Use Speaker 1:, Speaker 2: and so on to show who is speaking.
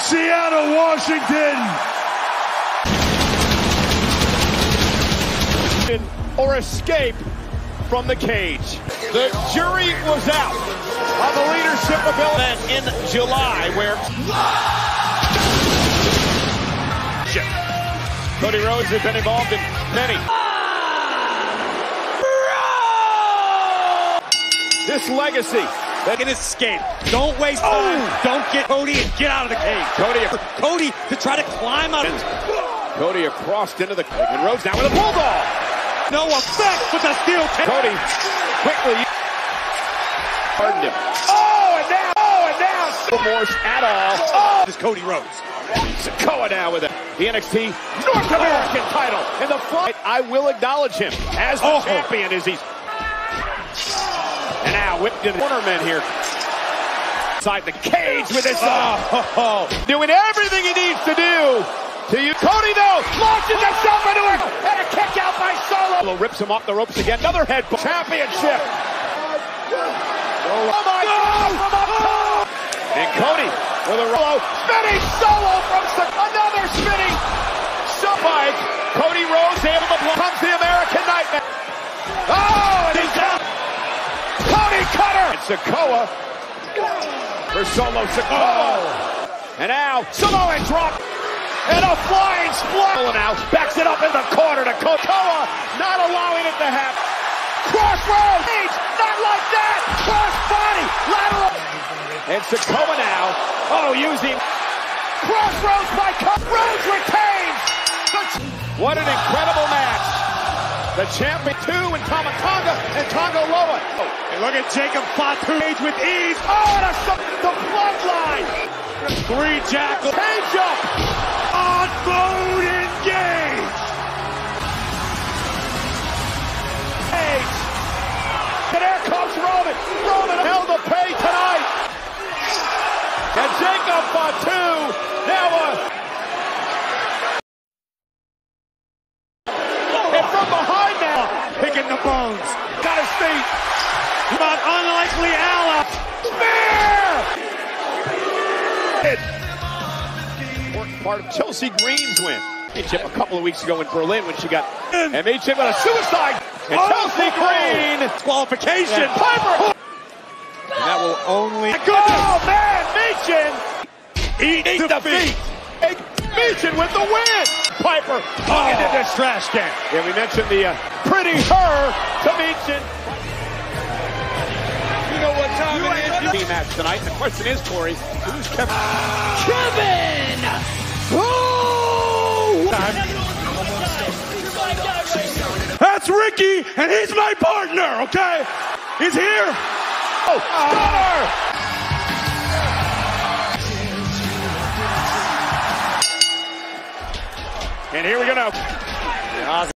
Speaker 1: Seattle, Washington.
Speaker 2: Or escape from the cage. The jury was out on the leadership ability in July, where Cody Rhodes has been involved in many. This legacy that can escape.
Speaker 3: Don't waste time. Don't get Cody and get out of the cage. Cody to try to climb out.
Speaker 2: Cody across into the cage. And Rhodes now with a bulldog.
Speaker 3: No effect with the steel cage.
Speaker 2: Cody quickly hardened him. Oh, and now. No remorse at all. Oh,
Speaker 3: this Cody Rhodes.
Speaker 2: Sikoa now with the NXT North American title in the front. I will acknowledge him as the champion as he's. And now whipped in the cornerman here. Inside the cage with his doing everything he needs to do. Cody though launches himself into it and a kick out by Solo. Rips him off the ropes again. Another head championship. Oh my God! And Cody with a spinning Solo from another spinning spike. Cody Rhodes able to block. Comes the American Nightmare. Oh, and he's out. Cody cutter. And Sikoa for Solo Sikoa. And now Samoan drop. And a flying splat. Now backs it up in the corner to Sikoa, not allowing it to happen. Crossroads, not like that. Cross body, lateral. And Sikoa now, using crossroads by Rhodes retains. What an incredible match. The champion 2 and Tama Tonga and Tonga Loa.
Speaker 3: And look at Jacob Fatu with ease.
Speaker 2: Oh, and the bloodline.
Speaker 3: 3 Jackal.
Speaker 2: Cage up.
Speaker 3: On mode engaged.
Speaker 2: Cage. And there comes Roman. Roman held to pay tonight. And Jacob Fatu now and from behind now.
Speaker 3: Picking the bones.
Speaker 2: Got his feet.
Speaker 3: But unlikely ally.
Speaker 2: Spear! Part of Chelsea Green's win. A couple of weeks ago in Berlin when she got MH with a suicide. And Chelsea Green.
Speaker 3: Disqualification.
Speaker 2: And Piper. And that will only. Oh man, Michin.
Speaker 3: Eat defeat.
Speaker 2: Michin with the win. Piper into this trash can. Yeah, we mentioned the pretty her to Michin. You know what time it is? Team match tonight. The question is, Corey, who's Kevin?
Speaker 1: That's Ricky, and he's my partner, okay? He's here.
Speaker 2: Stunner! And here we go now.